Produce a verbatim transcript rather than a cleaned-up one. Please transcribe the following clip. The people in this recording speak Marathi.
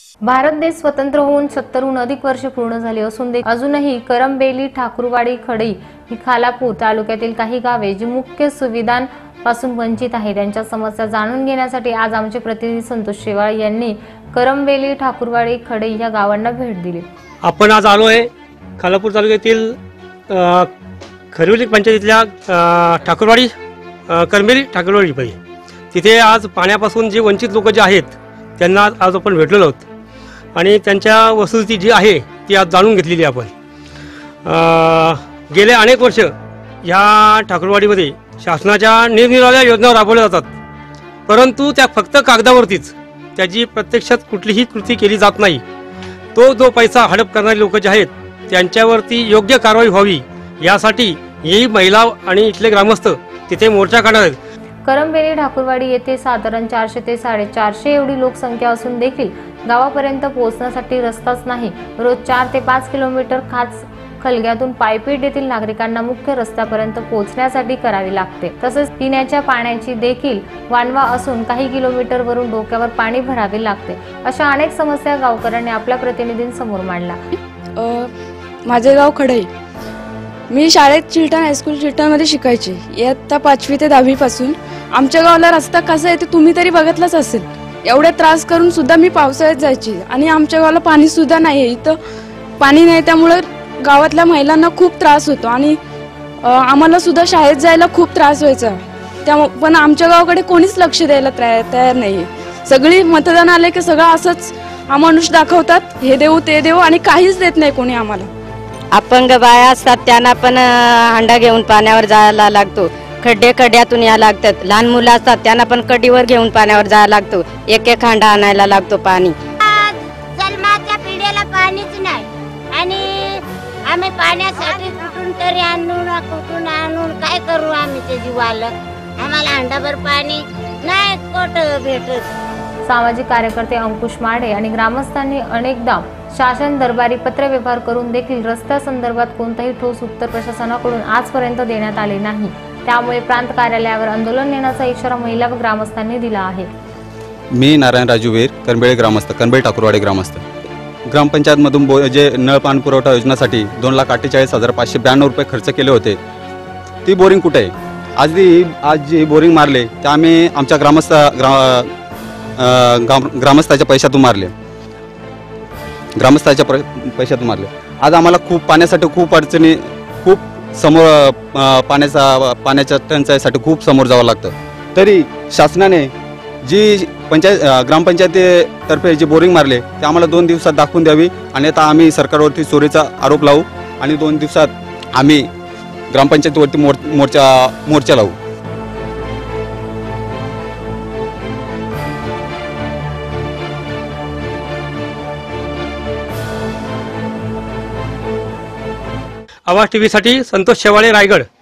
भारत देश स्वतंत्र होऊन सत्तरहून अधिक वर्ष पूर्ण झाली असून अजूनही करंबेली, ठाकुरवाडी, खडई ही खालापूर तालुक्यातील काही गावे जी मुख्य सुविधांपासून वंचित आहेत त्यांच्या समस्या जाणून घेण्यासाठी आज आमचे प्रतिनिधी संतोष शेवाळ यांनी करंबेली, ठाकुरवाडी, खडई या गावांना भेट दिली। आपण आज आलो आहे खालापूर तालुक्यातील खरिवली पंचायतीतल्या ठाकुरवाडी, करंबेली, ठाकुरवाडी पै तिथे आज पाण्यापासून जे वंचित लोक जे आहेत त्यांना आज आपण भेटलेलो आहोत आणि त्यांच्या वस्तुस्थिती जी आहे ती आज जाणून घेतलेली आपण। गेले अनेक वर्ष या ठाकुरवाडीमध्ये शासनाच्या निरनिराळ्या योजना राबवल्या जातात, परंतु त्या फक्त कागदावरतीच त्याची प्रत्यक्षात कुठलीही कृती केली जात नाही। तो जो पैसा हडप करणारे लोक जे आहेत त्यांच्यावरती योग्य कारवाई व्हावी यासाठी ही महिला आणि इथले ग्रामस्थ तिथे मोर्चा काढणार आहेत। करंबेली, ठाकुरवाडी येथे साधारण चारशे ते साडेचारशे एवढी लोकसंख्या असून देखील गावापर्यंत पोहोचण्यासाठी रस्ताच नाही। रोज चार ते पाच किलोमीटर खाच खलग्यातून पायपीट येथील नागरिकांना मुख्य रस्त्यापर्यंत पोहोचण्यासाठी करावी लागते। तसेच पिण्याच्या पाण्याची देखील वानवा असून काही किलोमीटर वरून डोक्यावर पाणी भरावे लागते। अशा अनेक समस्या गावकऱ्यांनी आपल्या प्रतिनिधींसमोर मांडल्या। माझे गाव खडई, मी शाळेत चिलटण हायस्कूल चिलटणमध्ये शिकायचे। इयत्ता पाचवी ते दहावी पासून आमच्या गावाला रस्ता कसा आहे ते तुम्ही तरी बघितलाच असेल। एवढे त्रास करून सुद्धा मी पावसाळ्यात जायची आणि आमच्या गावाला पाणी सुद्धा नाही आहे, इथं पाणी नाही, त्यामुळे गावातल्या महिलांना खूप त्रास होतो आणि आम्हाला सुद्धा शाळेत जायला खूप त्रास व्हायचा। त्या पण आमच्या गावाकडे कोणीच लक्ष द्यायला तयार नाही। सगळी मतदान आले की सगळं असंच अमानुष दाखवतात, हे देऊ ते देऊ, आणि काहीच देत नाही कोणी आम्हाला। अपंग बाया असतात त्यांना पण हांडा घेऊन पाण्यावर जायला लागतो, खड्डे खड्ड्यातून या लागतात। लहान मुलं असतात त्यांना पण कड्डीवर घेऊन पाण्यावर जायला लागतो, एक एक हांडा आणायला लागतो पाणी। जन्माच्या पिढीला पाणीच नाही आणि आम्ही पाण्यासाठी कुठून तरी आणून कुठून आणून काय करू आम्ही ते जीवाला, आम्हाला हांडाभर पाणी नाही कोट भेटत। सामाजिक कार्यकर्ते अंकुश माडे आणि ग्रामस्थांनी अनेकदा शासन दरबारी पत्रव्यवहार करून देखील रस्त्या संदर्भात कोणताही ठोस उत्तर प्रशासनाकडून आजपर्यंत देण्यात आले नाही। त्यामुळे प्रांत कार्यालयावर आंदोलन नेण्याचा इशारा महिला व ग्रामस्थांनी दिला आहे। मी नारायण राजू वीर, करंबेली ग्रामस्थ, करंबेली ठाकुरवाडी ग्रामस्थ। ग्रामपंचायतमधून बो जे नळ पाणी पुरवठा योजनेसाठी दोन लाख अठ्ठेचाळीस हजार पाचशे ब्याण्णव रुपये खर्च केले होते। ती बोरिंग कुठे आहे? आज जी आज जी बोरिंग मारले ते आम्ही आमच्या ग्रामस्थ ग्रा ग्रामस्थाच्या पैशातून मारले ग्रामस्थाच्या पैशातून मारले आज आम्हाला खूप पाण्यासाठी खूप अडचणी, खूप समोर पाण्याचा पाण्याच्या टंचाईसाठी खूप समोर जावं लागतं। तरी शासनाने जी पंचायत ग्रामपंचायतीतर्फे जी बोरिंग मारले ते आम्हाला दोन दिवसात दाखवून द्यावी, आणि आता आम्ही सरकारवरती चोरीचा आरोप लावू आणि दोन दिवसात आम्ही ग्रामपंचायतीवरती मोर मोर्चा मोर्चा लावू। आवाज टीव्ही साठी संतोष शेवाळे, रायगड।